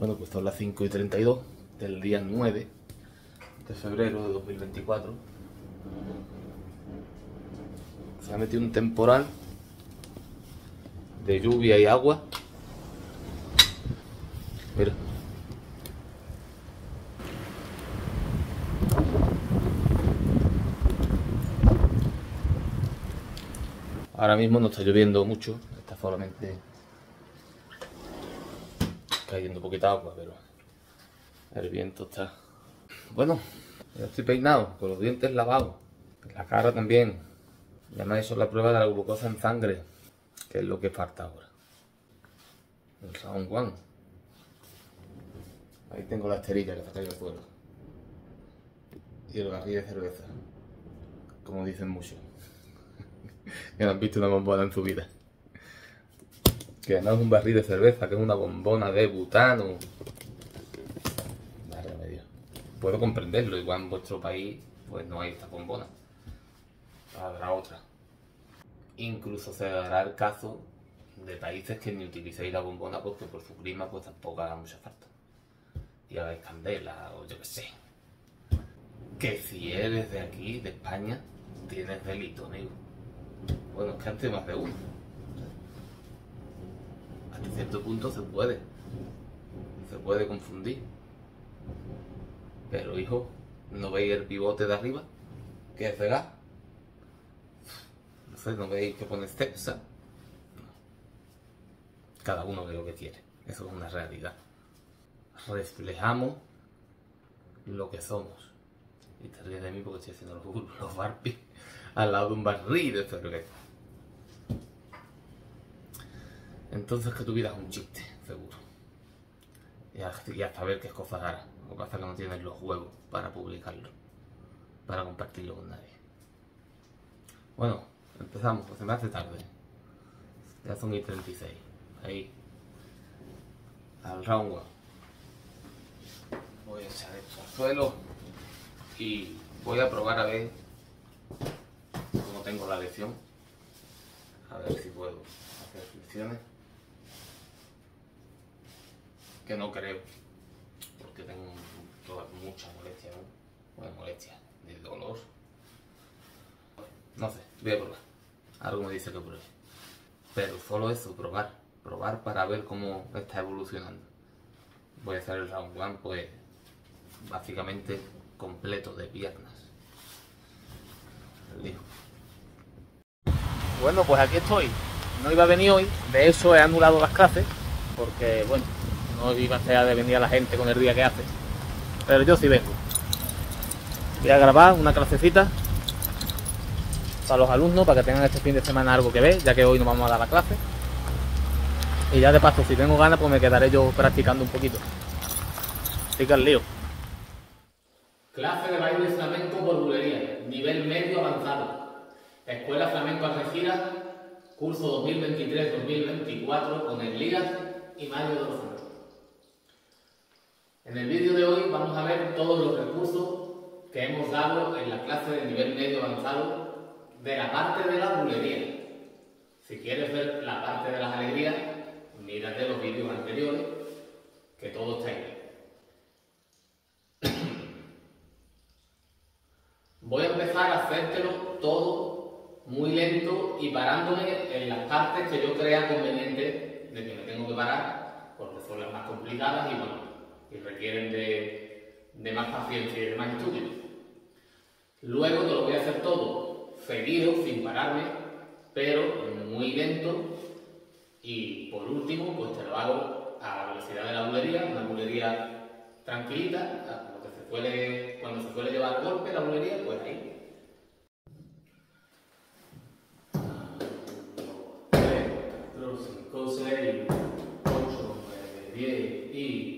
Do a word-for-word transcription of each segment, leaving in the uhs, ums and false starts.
Bueno, pues son las cinco y treinta y dos del día nueve de febrero de dos mil veinticuatro. Se ha metido un temporal de lluvia y agua. Mira. Ahora mismo no está lloviendo mucho, está solamente cayendo poquita agua, pero el viento está... Bueno, ya estoy peinado, con los dientes lavados, la cara también. Ya me he hecho la prueba de la glucosa en sangre, que es lo que falta ahora. El San Juan. Ahí tengo la esterilla que se ha caído al suelo. Y el barril de cerveza, como dicen muchos, que no han visto una bombona en su vida. Que no es un barril de cerveza, que es una bombona de butano. Madre de Dios. Puedo comprenderlo, igual en vuestro país pues no hay esta bombona. Habrá otra. Incluso se dará el caso de países que ni utilicéis la bombona porque por su clima pues tampoco haga mucha falta. Y hagáis candela o yo qué sé. Que si eres de aquí, de España, tienes delito, amigo. Bueno, es que antes más de uno. Hasta cierto punto se puede. Se puede confundir. Pero hijo, ¿no veis el pivote de arriba? ¿Que es de gas? No sé, ¿no veis que pone Cepsa? No. Cada uno ve lo que quiere. Eso es una realidad. Reflejamos lo que somos. Y te ríes de mí porque estoy haciendo los, los barpis al lado de un barril de cerveza. Entonces que tu vida es un chiste, seguro. Y hasta, y hasta ver qué cosas harás. Lo que pasa es que no tienes los huevos para publicarlo, para compartirlo con nadie. Bueno, empezamos, pues se me hace tarde. Ya son y treinta y seis. Ahí. Al round one. Voy a echar esto al suelo y voy a probar a ver cómo tengo la lección. A ver si puedo hacer flexiones. Que no creo, porque tengo toda, mucha molestia, ¿no? Bueno, molestia, de dolor. No sé, voy a probar. Algo me dice que pruebe. Pero solo eso, probar. Probar para ver cómo está evolucionando. Voy a hacer el round one, pues, básicamente completo de piernas. El hijo. Bueno, pues aquí estoy. No iba a venir hoy, de hecho he anulado las clases, porque, bueno, no iba a ser de venir a la gente con el día que hace. Pero yo sí vengo. Voy a grabar una clasecita para los alumnos, para que tengan este fin de semana algo que ver, ya que hoy no vamos a dar la clase. Y ya de paso, si tengo ganas, pues me quedaré yo practicando un poquito. Así que al lío. Clase de baile flamenco por bulería, nivel medio avanzado. Escuela Flamenco Algeciras, curso dos mil veintitrés dos mil veinticuatro con el Ligas y Mario de los Santos. En el vídeo de hoy vamos a ver todos los recursos que hemos dado en la clase de nivel medio avanzado de la parte de la bulería. Si quieres ver la parte de las alegrías, mírate los vídeos anteriores, que todo está ahí. Voy a empezar a hacértelo todo muy lento y parándome en las partes que yo crea conveniente de que me tengo que parar, porque son las más complicadas y bueno, y requieren de, de más paciencia y de más estudio. Luego te lo voy a hacer todo seguido, sin pararme, pero muy lento. Y por último, pues te lo hago a la velocidad de la bulería, una bulería tranquilita, como que se suele, cuando se suele llevar al golpe la bulería, pues ahí. tres, cuatro, cinco, seis, ocho, nueve, diez y...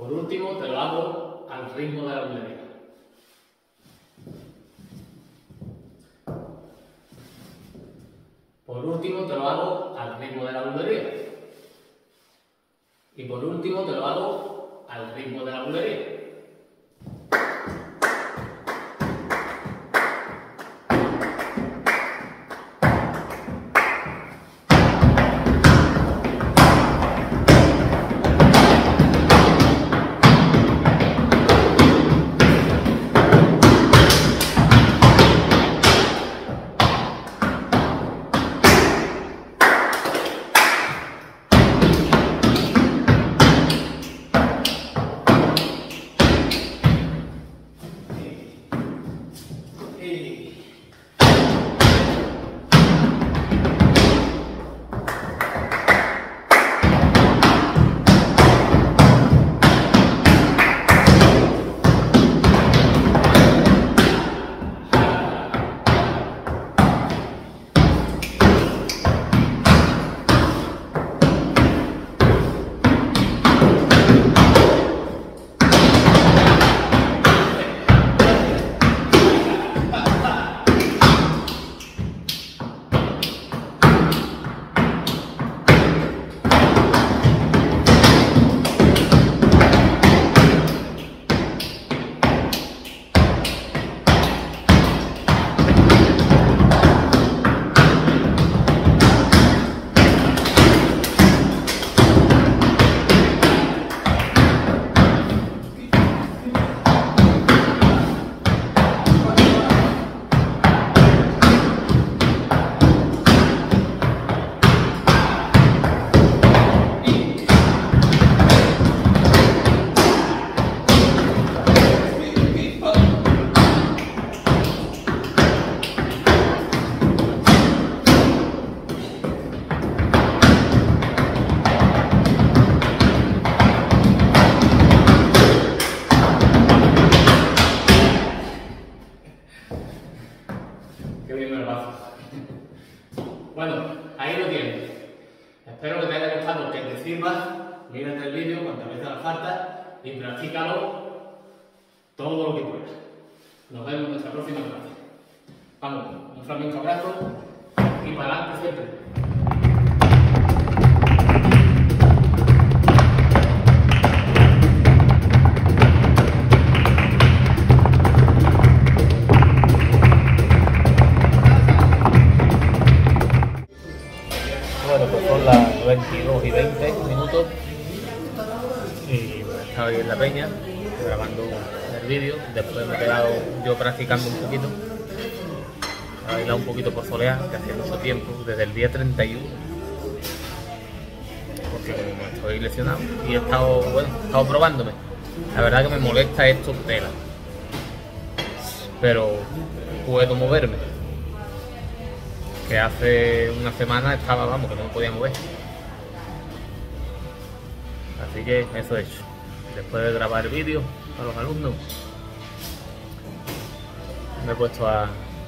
Por último, te lo hago al ritmo de la bulería. Por último, te lo hago al ritmo de la bulería. Y por último, te lo hago al ritmo de la bulería. Bueno, ahí lo tienes. Espero que te haya gustado, que te sirva. Mírate el vídeo cuantas veces haga falta y practícalo todo lo que puedas. Nos vemos en nuestra próxima clase. Vamos, un flamenco abrazo y para adelante siempre. Bueno, pues son las veintidós y veinte minutos y estaba ahí en la peña grabando el vídeo. Después me he quedado yo practicando un poquito, he bailado un poquito por solear, que hacía mucho tiempo, desde el día treinta y uno, porque como estoy lesionado y he estado, bueno, he estado probándome. La verdad que me molesta esto tela, pero puedo moverme. Que hace una semana estaba, vamos, que no me podía mover. Así que eso he hecho. Después de grabar el vídeo a los alumnos, me he puesto a,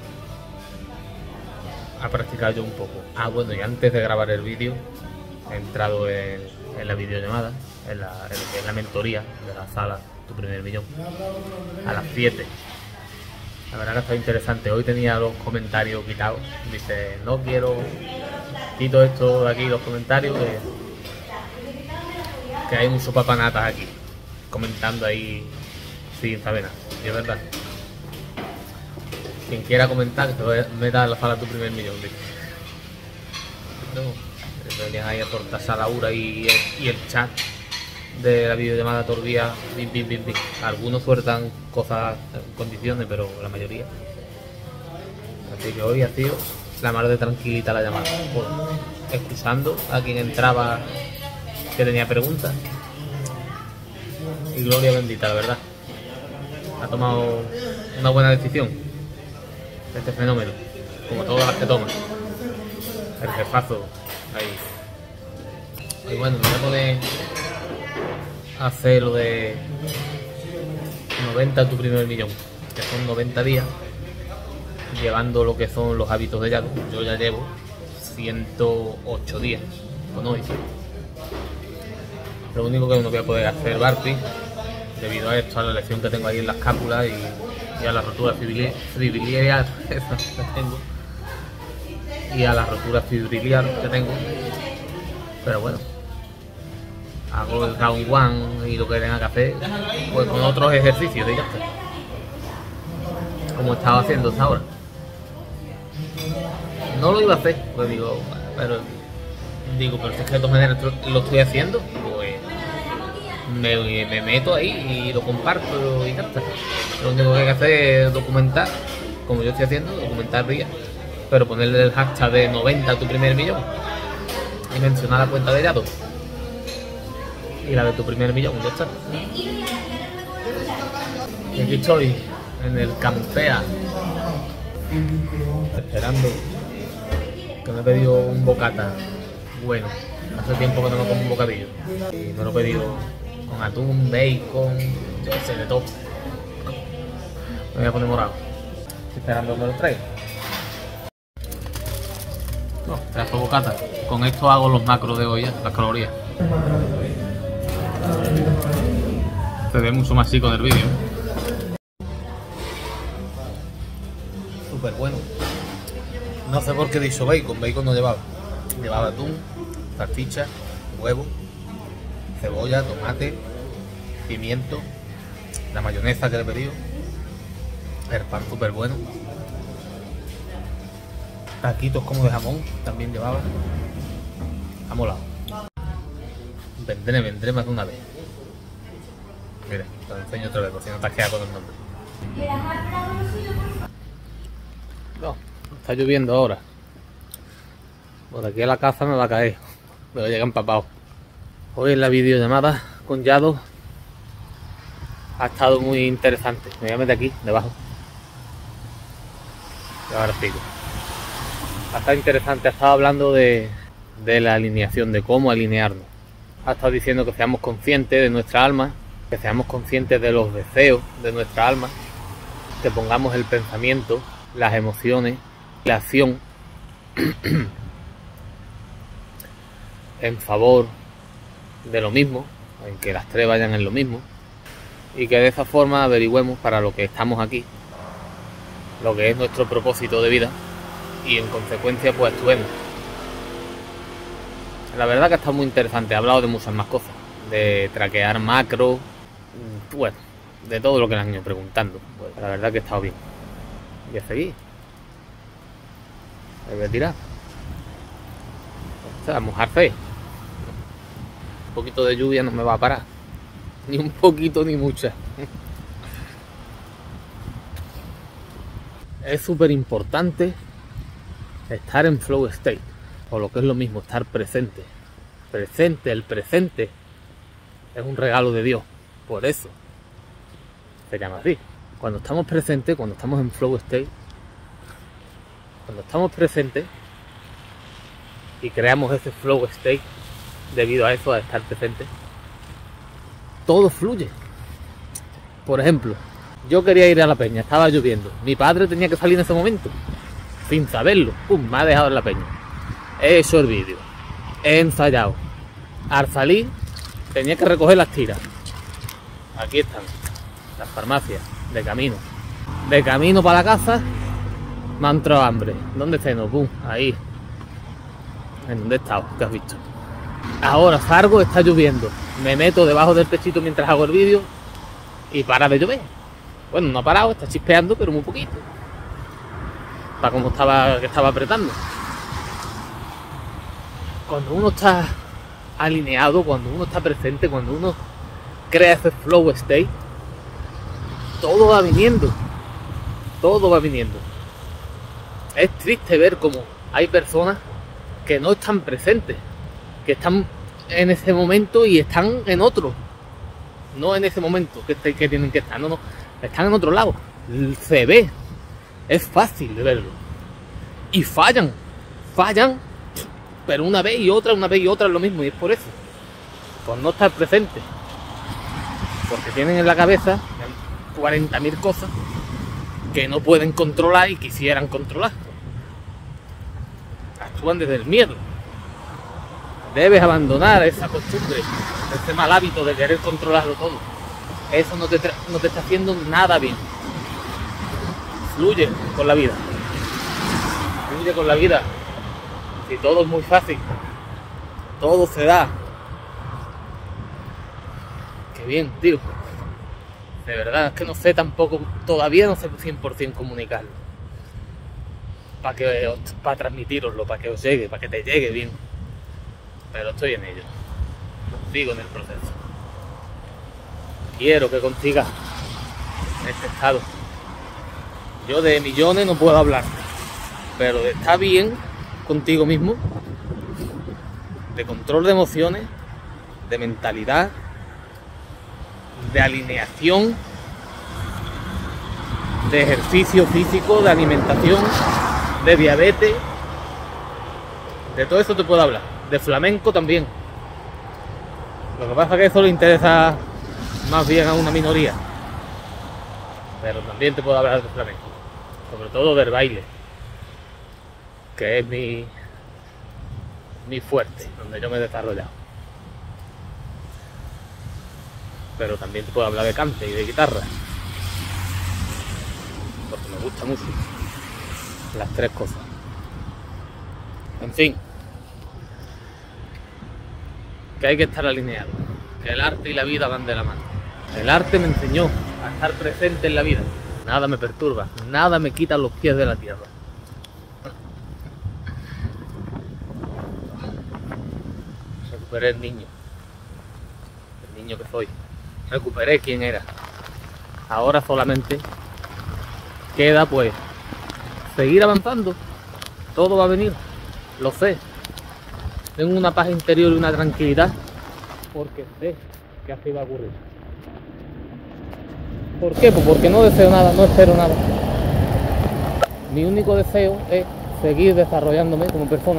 a practicar yo un poco. Ah, bueno, y antes de grabar el vídeo, he entrado en, en la videollamada, en la, en, en la mentoría de la sala Tu Primer Millón, a las siete. La verdad que está interesante. Hoy tenía los comentarios quitados. Dice, no quiero, quito esto de aquí, los comentarios, que, que hay muchos papanatas aquí, comentando ahí sin saber nada. Y es verdad. Quien quiera comentar, que se meta a la sala Tu Primer Millón. Dice. No, venían ahí a cortarse la hora y el, y el chat de la videollamada todo el día, bim, bim, bim, bim. Algunos sueltan cosas en condiciones, pero la mayoría. Así que hoy ha sido la mar de tranquilita la llamada, pues, escuchando a quien entraba que tenía preguntas. Y gloria bendita, la verdad. Ha tomado una buena decisión este fenómeno, como todas las que toma. El jefazo ahí. Y bueno, me voy a poner hacer lo de noventa Tu Primer Millón, que son noventa días llevando lo que son los hábitos de Yago. Yo ya llevo ciento ocho días con hoy. Lo único que no voy a poder hacer burpee debido a esto, a la lesión que tengo ahí en la escápula y, y a la rotura fibriliar que tengo y a la rotura fibriliar que tengo, pero bueno, hago el round one y lo que tenga que hacer pues con otros ejercicios y ya está, como estaba haciendo hasta ahora. No lo iba a hacer, pues digo, pero digo, pero si es que de todas maneras lo estoy haciendo, pues me, me meto ahí y lo comparto y ya está. Lo único que hay que hacer es documentar, como yo estoy haciendo, documentar días, pero ponerle el hashtag de noventa a tu primer millón y mencionar la cuenta de Yado y la de tu primer millón, ya está. Y aquí estoy en el Campea esperando, que me he pedido un bocata bueno. Hace tiempo que no me como un bocadillo y me lo he pedido con atún, bacon, yo qué sé, de todo. Me voy a poner morado. Estoy esperando que me lo traiga. No, pedazo de bocata. Con esto hago los macros de hoy ya, las calorías. Se ve mucho más chico del vídeo. Súper bueno. No sé por qué he dicho bacon, bacon no llevaba. Llevaba atún, salchicha, huevo, cebolla, tomate, pimiento, la mayonesa que le he pedido, el pan súper bueno, taquitos como de jamón también llevaba. Ha molado. Vendré, vendré más de una vez. Mira, te lo enseño otra vez por si no te has quedado con el nombre. No, está lloviendo ahora. Por aquí a la casa me va a caer, pero llega empapado. Hoy en la videollamada con Yado ha estado muy interesante. Me voy a meter aquí, debajo. Y ahora explico. Ha estado interesante, ha estado hablando de, de la alineación, de cómo alinearnos. Ha estado diciendo que seamos conscientes de nuestra alma, que seamos conscientes de los deseos de nuestra alma, que pongamos el pensamiento, las emociones, la acción en favor de lo mismo, en que las tres vayan en lo mismo, y que de esa forma averigüemos para lo que estamos aquí, lo que es nuestro propósito de vida, y en consecuencia pues actuemos. La verdad que está muy interesante, he hablado de muchas más cosas, de traquear macro, bueno, de todo lo que le han ido preguntando. Pues la verdad que ha estado bien. Y a seguir. Me voy a tirar. O sea, mojarse. Un poquito de lluvia no me va a parar. Ni un poquito ni mucha. Es súper importante estar en flow state. O lo que es lo mismo, estar presente. Presente, el presente es un regalo de Dios. Por eso se llama así. Cuando estamos presentes, cuando estamos en flow state, cuando estamos presentes y creamos ese flow state debido a eso, a estar presente, todo fluye. Por ejemplo, yo quería ir a la peña, estaba lloviendo, mi padre tenía que salir en ese momento, sin saberlo, pum, me ha dejado en la peña. He hecho el vídeo, he ensayado, al salir tenía que recoger las tiras. Aquí están las farmacias, de camino. De camino para la casa me ha entrado hambre. ¿Dónde ceno? Pum, ahí. ¿En dónde he estado? ¿Qué has visto? Ahora salgo, está lloviendo. Me meto debajo del techito mientras hago el vídeo y para de llover. Bueno, no ha parado, está chispeando, pero muy poquito. Para como estaba, que estaba apretando. Cuando uno está alineado, cuando uno está presente, cuando uno crea ese flow state, todo va viniendo, todo va viniendo. Es triste ver cómo hay personas que no están presentes, que están en ese momento y están en otro, no en ese momento que, que tienen que estar, no, no, están en otro lado, se ve, es fácil de verlo, y fallan, fallan, pero una vez y otra, una vez y otra es lo mismo, y es por eso, por no estar presente, porque tienen en la cabeza cuarenta mil cosas que no pueden controlar y quisieran controlar. Actúan desde el miedo. Debes abandonar esa costumbre, ese mal hábito de querer controlarlo todo. eso no te, no te está haciendo nada bien. Fluye con la vida. Fluye con la vida. Si todo es muy fácil, todo se da. Qué bien, tío. De verdad, es que no sé tampoco, todavía no sé cien por cien comunicarlo. Para que para transmitiroslo, para que os llegue, para que te llegue bien. Pero estoy en ello. Sigo en el proceso. Quiero que consigas este estado. Yo de millones no puedo hablar, pero de estar bien contigo mismo, de control de emociones, de mentalidad, de alineación, de ejercicio físico, de alimentación, de diabetes, de todo eso te puedo hablar, de flamenco también. Lo que pasa es que eso le interesa más bien a una minoría, pero también te puedo hablar de flamenco, sobre todo del baile, que es mi, mi fuerte, donde yo me he desarrollado. Pero también te puedo hablar de cante y de guitarra, porque me gusta mucho las tres cosas. En fin, que hay que estar alineado, que el arte y la vida van de la mano. El arte me enseñó a estar presente en la vida. Nada me perturba, nada me quita los pies de la tierra. Recuperé el niño, el niño que soy. Recuperé quién era. Ahora solamente queda pues seguir avanzando. Todo va a venir, lo sé. Tengo una paz interior y una tranquilidad porque sé que así va a ocurrir. ¿Por qué? Pues porque no deseo nada, no espero nada. Mi único deseo es seguir desarrollándome como persona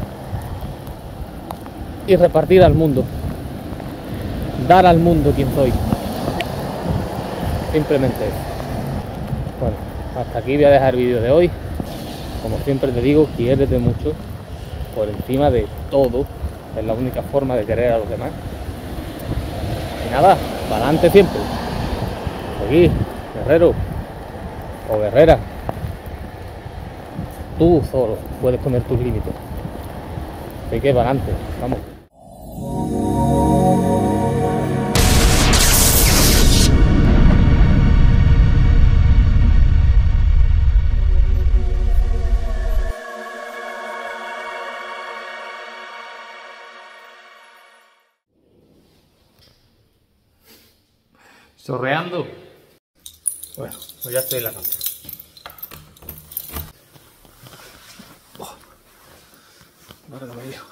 y repartir al mundo, dar al mundo quien soy. Simplemente eso. Bueno, hasta aquí voy a dejar el vídeo de hoy. Como siempre te digo, quiérete mucho por encima de todo. Es la única forma de querer a los demás. Y nada, para adelante siempre. Seguí, guerrero o guerrera. Tú solo puedes poner tus límites. Así que para adelante, vamos. Sorreando. Bueno, pues ya estoy en la cama. Oh, ahora no me dio.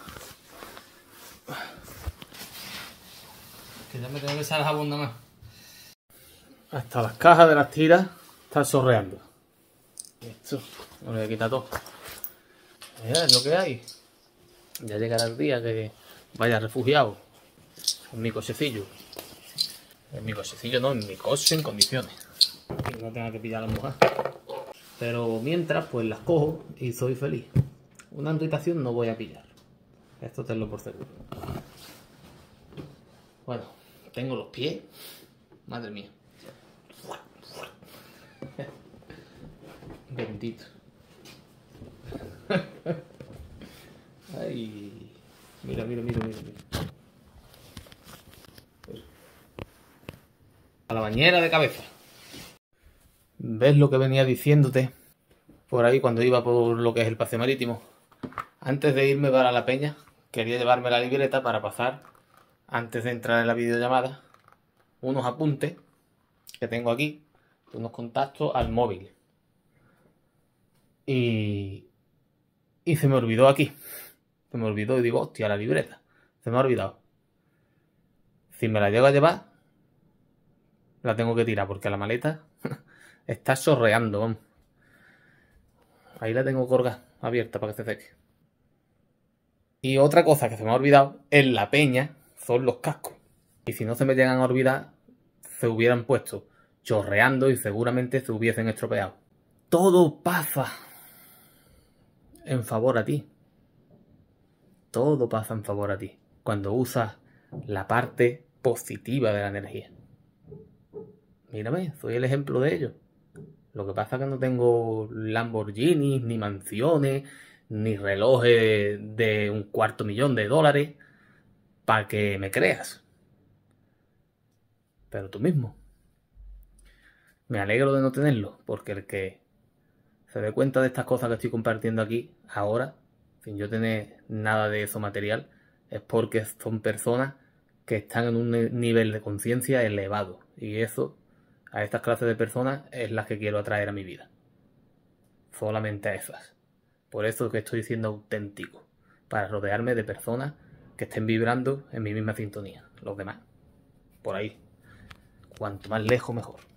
Que ya me tengo que echar el jabón nada más. Hasta las cajas de las tiras están sorreando. Esto, me lo voy a quitar todo. Mira, es lo que hay. Ya llegará el día que vaya refugiado en mi cochecillo. En mi cochecillo no, en mi coche en condiciones. Que no tenga que pillar a la mujer. Pero mientras, pues las cojo y soy feliz. Una habitación no voy a pillar. Esto tenlo por seguro. Bueno, tengo los pies. Madre mía. Bendito. Ay. Mira, mira, mira, mira, mira. A la bañera de cabeza. ¿Ves lo que venía diciéndote por ahí cuando iba por lo que es el paseo marítimo? Antes de irme para la peña, quería llevarme la libreta para pasar, antes de entrar en la videollamada, unos apuntes que tengo aquí, unos contactos al móvil. Y, y se me olvidó aquí. Se me olvidó y digo, hostia, la libreta. Se me ha olvidado. Si me la llego a llevar, la tengo que tirar porque la maleta está chorreando, vamos. Ahí la tengo colgada, abierta para que se seque. Y otra cosa que se me ha olvidado, en la peña, son los cascos. Y si no se me llegan a olvidar, se hubieran puesto chorreando y seguramente se hubiesen estropeado. Todo pasa en favor a ti. Todo pasa en favor a ti. Cuando usas la parte positiva de la energía. Mírame, soy el ejemplo de ello. Lo que pasa es que no tengo Lamborghinis, ni mansiones, ni relojes de un cuarto millón de dólares para que me creas. Pero tú mismo. Me alegro de no tenerlo, porque el que se dé cuenta de estas cosas que estoy compartiendo aquí ahora, sin yo tener nada de eso material, es porque son personas que están en un nivel de conciencia elevado. Y eso, a estas clases de personas, es las que quiero atraer a mi vida. Solamente a esas. Por eso que estoy siendo auténtico. Para rodearme de personas que estén vibrando en mi misma sintonía. Los demás. Por ahí. Cuanto más lejos, mejor.